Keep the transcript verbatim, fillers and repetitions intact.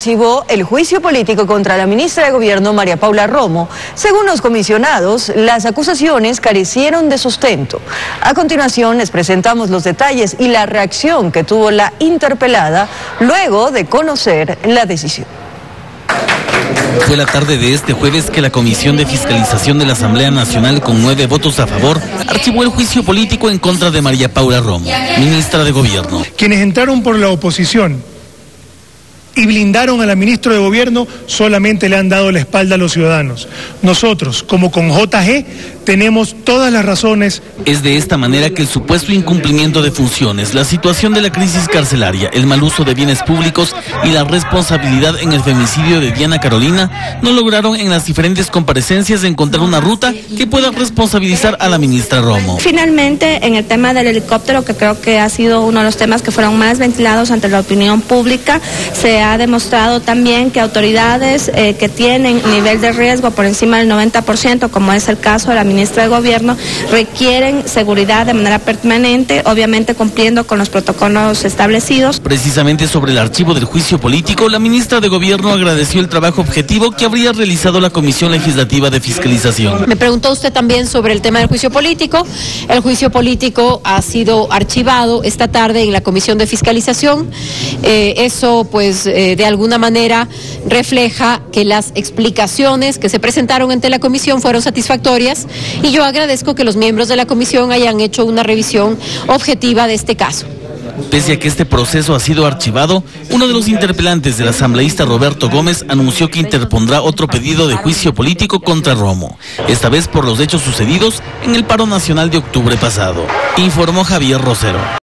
archivó el juicio político contra la ministra de Gobierno, María Paula Romo. Según los comisionados, las acusaciones carecieron de sustento. A continuación, les presentamos los detalles y la reacción que tuvo la interpelada luego de conocer la decisión. Fue la tarde de este jueves que la Comisión de Fiscalización de la Asamblea Nacional, con nueve votos a favor, archivó el juicio político en contra de María Paula Romo, ministra de Gobierno. Quienes entraron por la oposición y blindaron a la ministra de Gobierno solamente le han dado la espalda a los ciudadanos. Nosotros, como con J G, tenemos todas las razones. Es de esta manera que el supuesto incumplimiento de funciones, la situación de la crisis carcelaria, el mal uso de bienes públicos y la responsabilidad en el femicidio de Diana Carolina no lograron en las diferentes comparecencias encontrar una ruta que pueda responsabilizar a la ministra Romo. Finalmente, en el tema del helicóptero, que creo que ha sido uno de los temas que fueron más ventilados ante la opinión pública, se ha demostrado también que autoridades eh, que tienen nivel de riesgo por encima del noventa por ciento, como es el caso de la ministra de Gobierno, requieren seguridad de manera permanente, obviamente cumpliendo con los protocolos establecidos. Precisamente sobre el archivo del juicio político, la ministra de Gobierno agradeció el trabajo objetivo que habría realizado la Comisión Legislativa de Fiscalización. Me preguntó usted también sobre el tema del juicio político. El juicio político ha sido archivado esta tarde en la Comisión de Fiscalización. Eh, eso, pues, eh, de alguna manera refleja que las explicaciones que se presentaron ante la comisión fueron satisfactorias y yo agradezco que los miembros de la comisión hayan hecho una revisión objetiva de este caso. Pese a que este proceso ha sido archivado, uno de los interpelantes del asambleísta Roberto Gómez anunció que interpondrá otro pedido de juicio político contra Romo, esta vez por los hechos sucedidos en el paro nacional de octubre pasado, informó Javier Rosero.